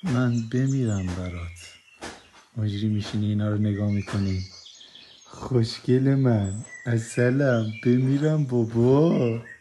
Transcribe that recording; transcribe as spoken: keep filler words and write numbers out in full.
من بمیرم برات. مجری میشینی اینا رو نگاه میکنی. خوشگل من، اصلم، بمیرم بابا.